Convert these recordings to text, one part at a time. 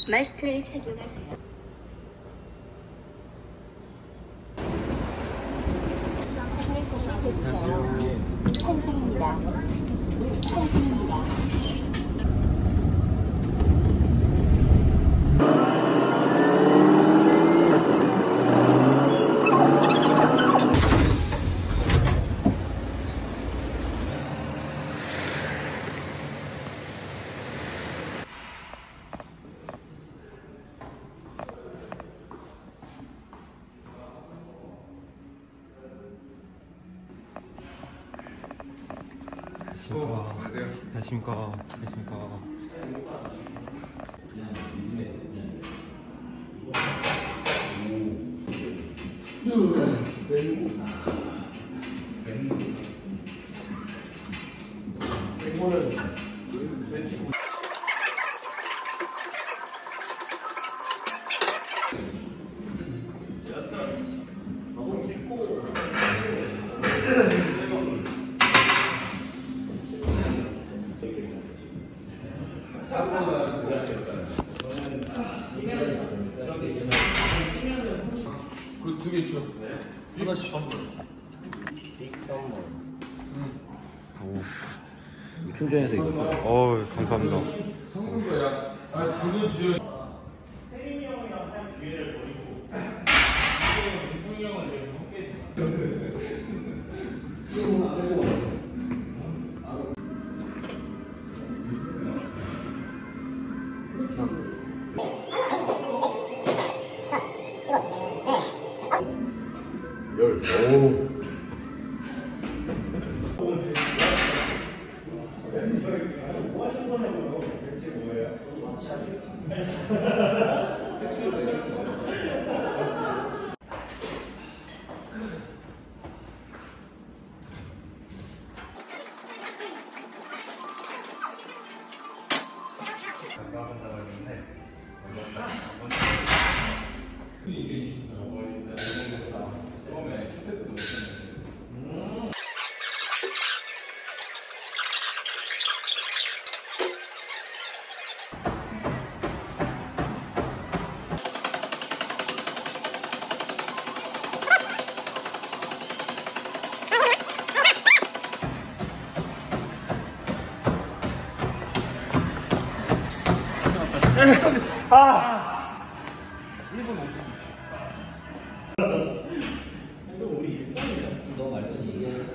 마스크를 착용하세요. 화면을 다시 켜주세요. 환승입니다. 환승입니다. 안녕하십니까. 그 두 개 있죠? 하나씩 선물. 빅 선물. 충전해서 이거 써. 어우, 감사합니다. 성분 거야. 아, 그거 주죠. 태민이 형이랑 한 기회를 버리고 태민이 형은 이렇게 함께 오. 아! 1분 56초. 우리 일상이야. 너 말던 얘기하는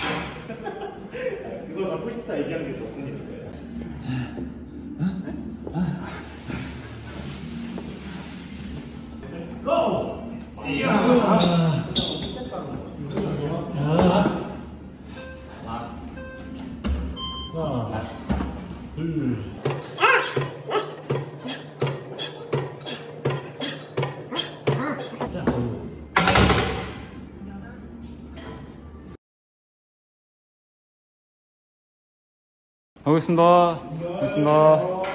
그걸 갖고 싶다 얘기하는 게 좋은 일이세요. Let's go! 하나, 둘. 가보겠습니다.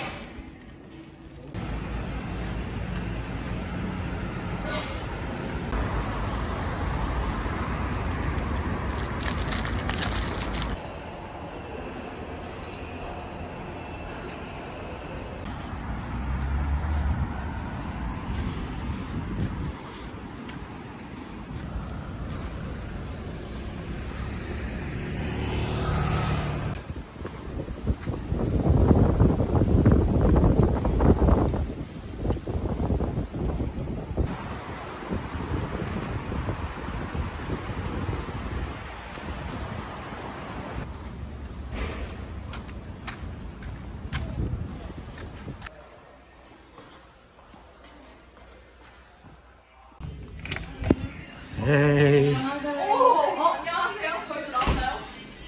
에이. 안녕하세요. 저희도 나오나요?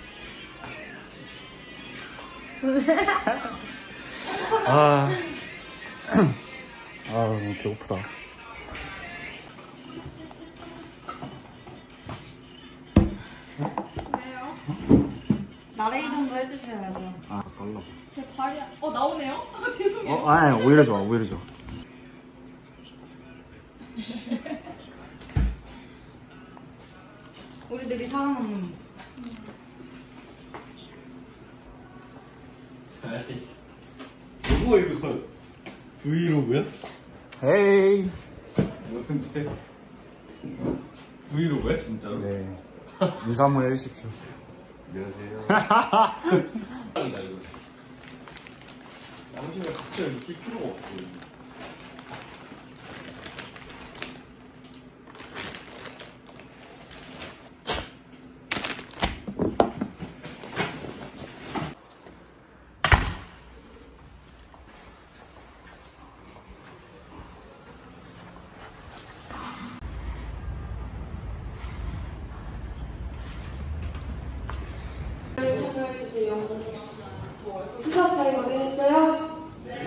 아, 너무 배고프다. 네요. 나레이션도 해주셔야죠. 아, 빨라. 제 발이 나오네요? 죄송해요. 아니, 오히려 좋아, 오히려 좋아. 우리들이 살아남는. 누구 이거? 브이로그야? 헤이. 뭔데? 브이로그야 진짜로? 네. 인사 한번 해주십시오. 안녕하세요. 이다 이거. 양심의 가치를 느낄 필요가 없어. 참여해주세요. 수석 잘 고생했어요?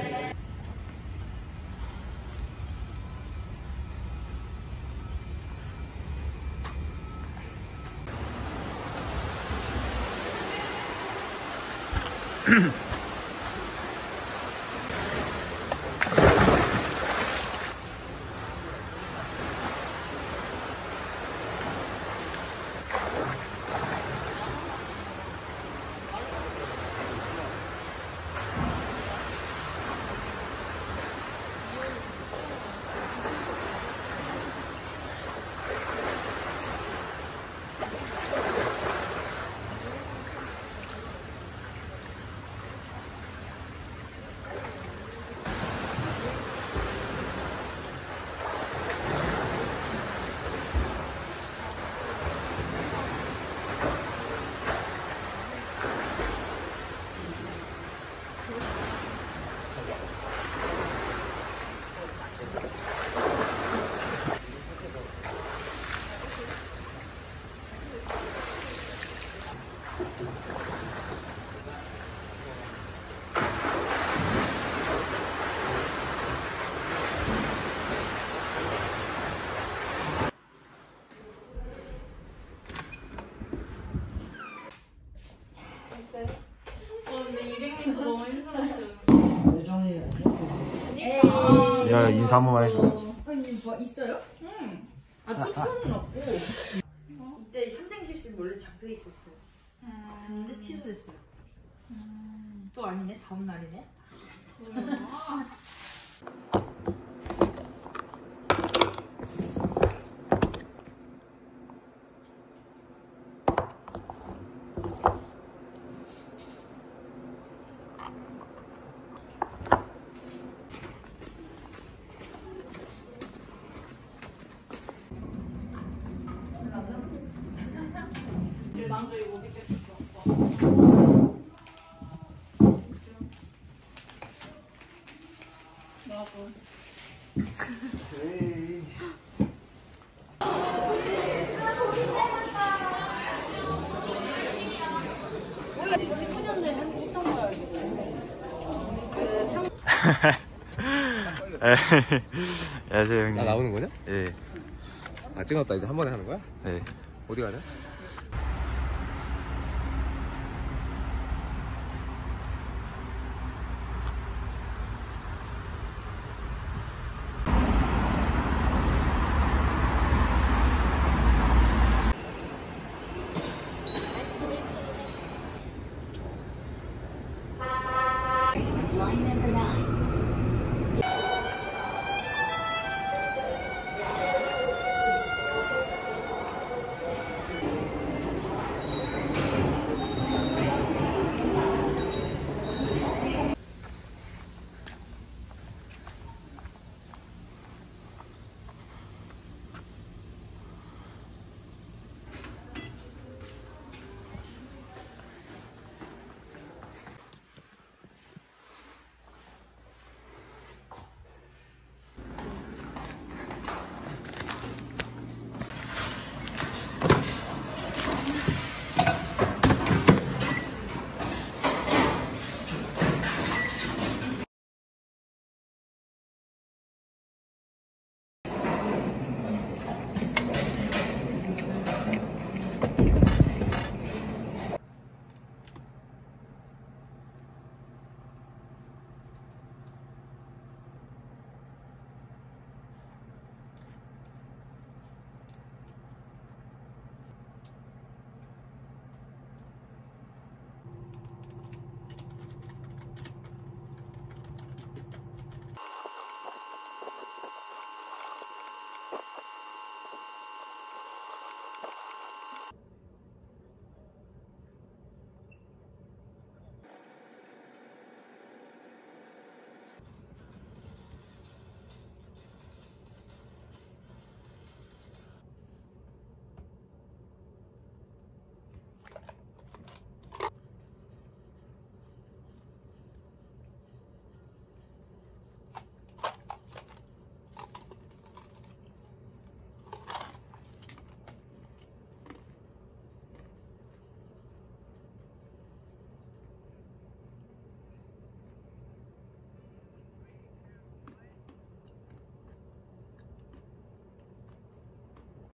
근데 200m 너무 힘들었어요. 야, 인사 한 번만 해줘. 아니 뭐 있어요? 응. 아, 투표는 없고. 이때 현장 실습 원래 잡혀 있었어요. 근데 취소됐어요. 또 아니네, 다음 날이네. 남자 이거 못 입겠어. 나도. 원래 19년도에 했던 거였는데. 안녕하세요, 형님. 나 나오는 거냐? 예. 아 찍었다 이제 한 번에 하는 거야? 네. 어디 가냐?